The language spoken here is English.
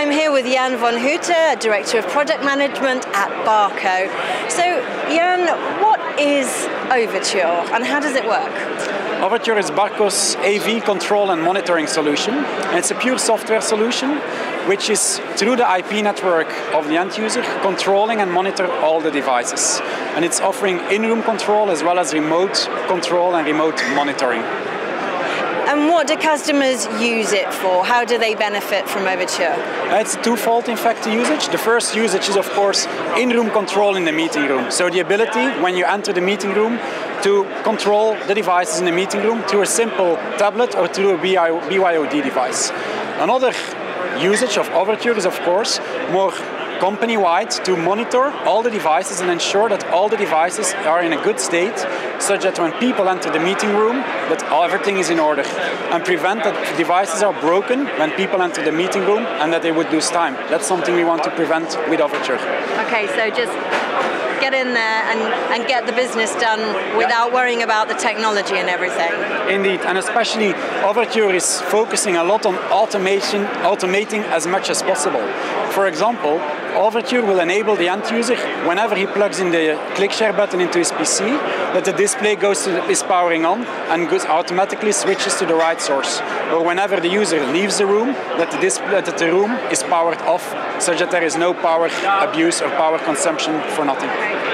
I'm here with Jan Vanhoutte, Director of Project Management at Barco. So, Jan, what is Overture and how does it work? Overture is Barco's AV control and monitoring solution. And it's a pure software solution which is, through the IP network of the end user, controlling and monitor all the devices. And it's offering in-room control as well as remote control and remote monitoring. And what do customers use it for? How do they benefit from Overture? It's twofold, in fact, the usage. The first usage is, of course, in-room control in the meeting room. So the ability, when you enter the meeting room, to control the devices in the meeting room through a simple tablet or through a BYOD device. Another usage of Overture is, of course, more company-wide to monitor all the devices and ensure that all the devices are in a good state, such that when people enter the meeting room, that everything is in order, and prevent that devices are broken when people enter the meeting room and that they would lose time. That's something we want to prevent with Overture. Okay, so just get in there and get the business done without worrying about the technology and everything. Indeed, and especially Overture is focusing a lot on automating as much as possible. For example, Overture will enable the end user, whenever he plugs in the click share button into his PC, that the display is powering on and automatically switches to the right source. Or whenever the user leaves the room, that the room is powered off, such that there is no power abuse or power consumption for nothing.